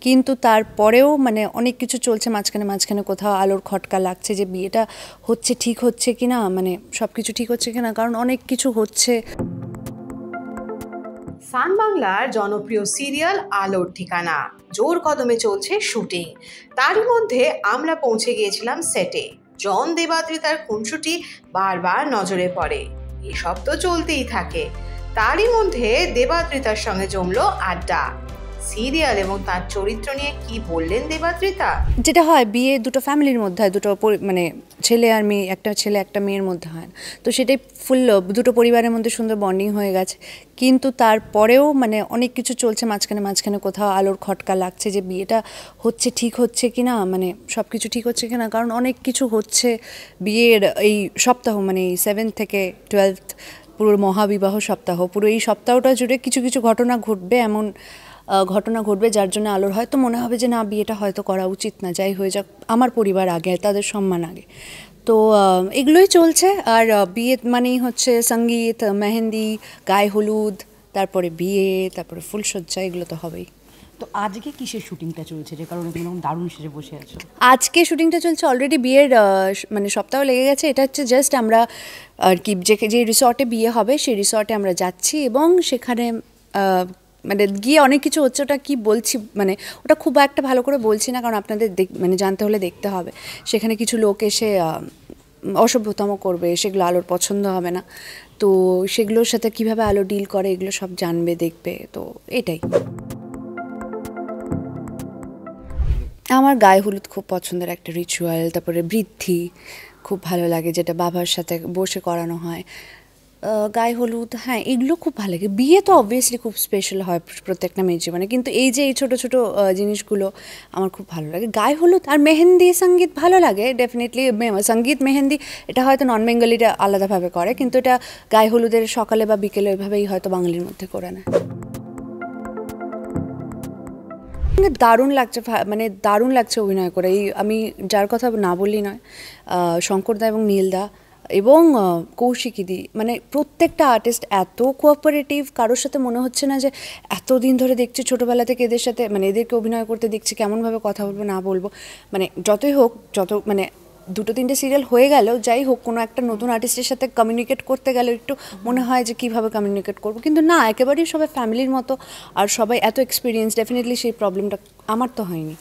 কিন্তু তারপরেও মানে অনেক কিছু চলছে মাঝখানে মাঝখানে কোথাও আলোর খটকা লাগছে যে বিয়েটা হচ্ছে ঠিক হচ্ছে কি না, মানে সব কিছু ঠিক হচ্ছে কি না, কারণ অনেক কিছু হচ্ছে। সান বাংলার জনপ্রিয় সিরিয়াল আলোর ঠিকানা জোর কদমে চলছে শুটিং। তারই মধ্যে আমরা পৌঁছে গিয়েছিলাম সেটে। জন দেবাদ্রিতার খুনসুটি বারবার নজরে পড়ে। এসব তো চলতেই থাকে। তারই মধ্যে দেবাদ্রিতার সঙ্গে জমলো আড্ডা। সিরিয়াল এবং তার চরিত্র নিয়ে কি বললেন দেবাদ্রিতা? যেটা হয় বিয়ে দুটো ফ্যামিলির মধ্যে হয়, দুটো মানে ছেলে আর মেয়ে, একটা ছেলে একটা মেয়ের মধ্যে হয়, তো সেটাই ফুল দুটো পরিবারের মধ্যে সুন্দর বন্ডিং হয়ে গেছে। কিন্তু তারপরেও মানে অনেক কিছু চলছে মাঝখানে মাঝখানে কোথাও আলোর খটকা লাগছে যে বিয়েটা হচ্ছে ঠিক হচ্ছে কি না, মানে সব কিছু ঠিক হচ্ছে কি না, কারণ অনেক কিছু হচ্ছে। বিয়ের এই সপ্তাহ মানে এই 7 থেকে 12 পুরো মহাবিবাহ সপ্তাহ, পুরো এই সপ্তাহটা জুড়ে কিছু কিছু ঘটনা ঘটবে, এমন ঘটনা ঘটবে যার জন্য আলোর হয়তো মনে হবে যে না বিয়েটা হয়তো করা উচিত না, যাই হয়ে যাক আমার পরিবার আগে, তাদের সম্মান আগে। তো এগুলোই চলছে। আর বিয়ে মানেই হচ্ছে সঙ্গীত, মেহেন্দি, গায়ে হলুদ, তারপরে বিয়ে, তারপরে ফুলসজ্জা, এগুলো তো হবেই। তো আজকে কিসের শুটিংটা চলছে যে কারণে তুমি দারুণ সেজে বসে আছো? আজকে শুটিংটা চলছে, অলরেডি বিয়ের মানে সপ্তাহ লেগে গেছে। এটা হচ্ছে জাস্ট আমরা আর কি যে রিসর্টে বিয়ে হবে সেই রিসর্টে আমরা যাচ্ছি এবং সেখানে মানে গিয়ে অনেক কিছু হচ্ছে। ওটা কি বলছি মানে ওটা খুব একটা ভালো করে বলছি না, কারণ আপনাদের মানে জানতে হলে দেখতে হবে। সেখানে কিছু লোক এসে অসভ্যতম করবে, সেগুলো আলোর পছন্দ হবে না, তো সেগুলোর সাথে কিভাবে আলো ডিল করে এগুলো সব জানবে, দেখবে, তো এটাই। আমার গায়ে হলুদ খুব পছন্দের একটা রিচুয়াল। তারপরে বৃদ্ধি খুব ভালো লাগে, যেটা বাবার সাথে বসে করানো হয়। গায়ে হলুদ, হ্যাঁ, এগুলো খুব ভালো লাগে। বিয়ে তো অবভিয়াসলি খুব স্পেশাল হয় প্রত্যেকটা মেয়ের জীবনে, কিন্তু এই যে এই ছোটো ছোটো জিনিসগুলো আমার খুব ভালো লাগে। গায়ে হলুদ আর মেহেন্দি সঙ্গীত ভালো লাগে ডেফিনেটলি। সঙ্গীত মেহেন্দি এটা হয়তো নন বেঙ্গলিরা আলাদাভাবে করে, কিন্তু এটা গায়ে হলুদের সকালে বা বিকেলে ওইভাবেই হয়তো বাঙালির মধ্যে করে নেয়। দারুণ লাগছে, মানে দারুণ লাগছে অভিনয় করে। এই আমি যার কথা না বললি নয়, শঙ্করদা এবং নীলদা এবং কৌশিকীদি, মানে প্রত্যেকটা আর্টিস্ট এত কোঅপারেটিভ। কারোর সাথে মনে হচ্ছে না যে এতদিন ধরে দেখছি ছোটোবেলা থেকে এদের সাথে, মানে এদেরকে অভিনয় করতে দেখছি, কেমনভাবে কথা বলবো না বলবো, মানে যতই হোক, যত মানে 2-3টে সিরিয়াল হয়ে গেল, যাই হোক, কোনো একটা নতুন আর্টিস্টের সাথে কমিউনিকেট করতে গেলে একটু মনে হয় যে কীভাবে কমিউনিকেট করবো, কিন্তু না, একেবারেই সবাই ফ্যামিলির মতো আর সবাই এত এক্সপিরিয়েন্স। ডেফিনেটলি সেই প্রবলেমটা আমার তো হয়নি।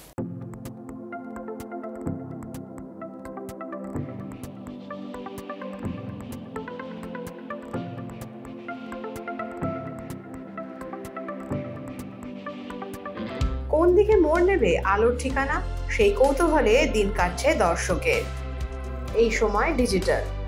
কোন দিকে মোড় নেবে আলোর ঠিকানা, সেই কৌতূহলে দিন কাটছে দর্শকের। এই সময় ডিজিটাল।